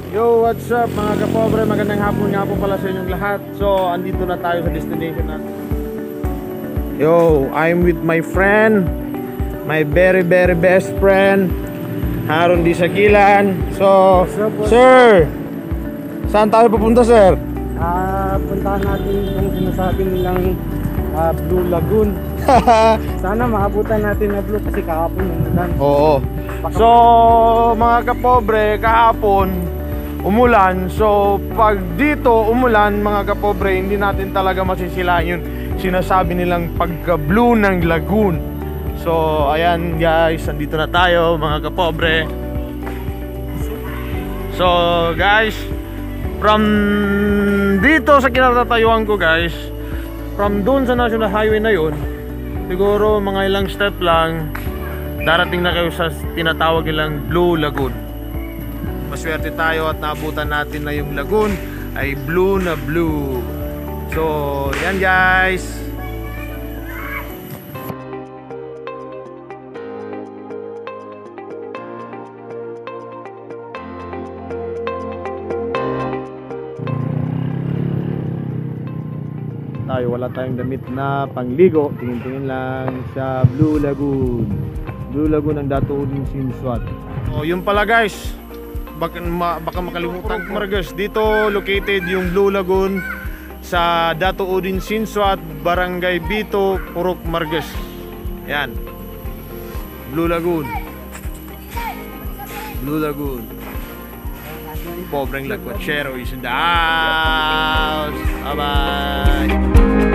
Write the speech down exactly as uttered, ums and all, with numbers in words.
Yo, what's up mga ka-Poobre? Magandang hapon nga po pala sa inyong lahat. So, andito na tayo sa destination natin. Yo, I'm with my friend, my very very best friend, Haron di Sakilan. So, sir, saan tayo pupunta, sir? Ah, puntahan natin yung sinasabi nilang uh, Blue Lagoon. Sana maabutan natin na blue kasi kahapon umulan. Oo. So, mga ka-Poobre, kahapon umulan. So, pag dito umulan, mga ka-Poobre, hindi natin talaga masisilayan yun sinasabi nilang pagka-blue ng lagoon. So, ayan guys, andito na tayo mga ka-Poobre. So, guys, from dito sa kinatatayuan ko, guys, from doon sa National Highway na yun, siguro mga ilang step lang, darating na kayo sa tinatawag nilang Blue Lagoon. Maswerte tayo at naabutan natin na yung lagoon ay blue na blue. So, yan guys. Tayo, wala tayong damit na pangligo. Tingin-tingin lang sa Blue Lagoon. Blue Lagoon ng DATU ODIN SINSUAT. Oh, yun pala guys. Baka, ma, baka makalimutan Margues. Dito located yung Blue Lagoon sa DATU ODIN SINSUAT, Barangay Bitu, Purok, Margues. Yan. Blue Lagoon. Blue Lagoon. Pobreng Laguachero is in the house. Bye bye.